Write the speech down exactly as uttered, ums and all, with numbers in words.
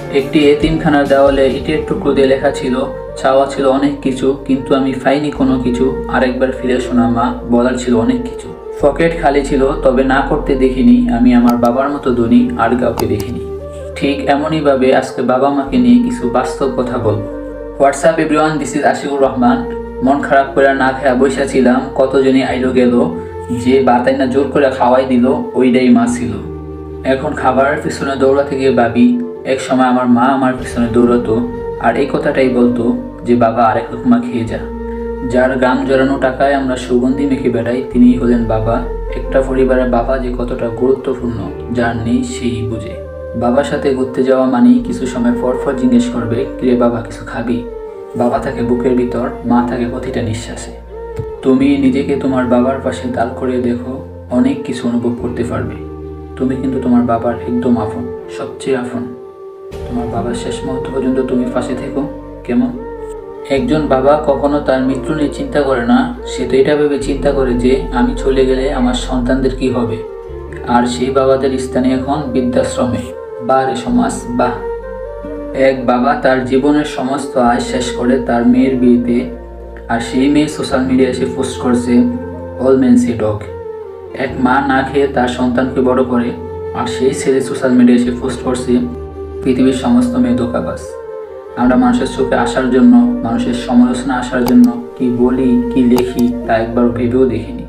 একটি এতিমখানার দেওয়ালে ইটের টুকরো দিয়ে লেখা ছিল, চাওয়া ছিল অনেক কিছু কিন্তু আমি পাইনি কোনো কিছু, আরেকবার ফিরে শোনা মা, বলার ছিল অনেক কিছু। পকেট খালি ছিল তবে না করতে দেখিনি, আমি আমার বাবার মতো ধনী আর কাউকে দেখিনি। ঠিক এমনইভাবে আজকে বাবা মাকে নিয়ে কিছু বাস্তব কথা বলবো। What's up everyone, this is Ashikur Rahman. মন খারাপ করে না খেয়া বসে ছিলাম, কতজনই আইলো গেল, যে বাতাই না জোর করে খাওয়াই দিল ওইটাই মা ছিল। এখন খাবারের পিছনে দৌড়াতে গিয়ে ভাবি, এক সময় আমার মা আমার পিছনে দৌড়াতো আর এই কথাটাই বলতো যে বাবা আরেক লোকমা খেয়ে যা। যার গাম জড়ানো টাকায় আমরা সুগন্ধি মেখে বেড়াই, তিনিই হলেন বাবা। একটা পরিবারের বাবা যে কতটা গুরুত্বপূর্ণ যার নেই সেই বুঝে। বাবার সাথে ঘুরতে যাওয়া মানেই কিছু সময় পর পর জিজ্ঞেস করবে, কিরে বাবা কিছু খাবি? বাবা থাকে বুকের ভিতর, মা থাকে প্রতিটা নিঃশ্বাসে। তুমি নিজেকে তোমার বাবার পাশে দাঁড় করে দেখো, অনেক কিছু অনুভব করতে পারবে। তুমি কিন্তু তোমার বাবার একদম আপন, সবচেয়ে আপন। তোমার বাবার শেষ মুহূর্ত পর্যন্ত তুমি পাশে থেকো, কেমন? একজন বাবা কখনো তার মৃত্যু নিয়ে চিন্তা করে না, সে তো এটা ভেবে চিন্তা করে যে আমি চলে গেলে আমার সন্তানদের কি হবে। আর সেই বাবাদের স্থানে এখন বৃদ্ধাশ্রমে। বারে সমাজ, বাহ! এক বাবা তার জীবনের সমস্ত আয় শেষ করে তার মেয়ের বিয়েতে, আর সেই মেয়ে সোশ্যাল মিডিয়ায় এসে পোস্ট করছে অল মেন সে ডগ। এক মা না খেয়ে তার সন্তানকে বড় করে, আর সেই ছেলে সোশ্যাল মিডিয়ায় এসে পোস্ট করছে পৃথিবীর সমস্ত মেয়ে ধোঁকাবাজ। আমরা মানুষের চোখে আসার জন্য, মানুষের সমালোচনা আসার জন্য কি বলি কি লেখি তা একবার ভেবেও দেখিনি।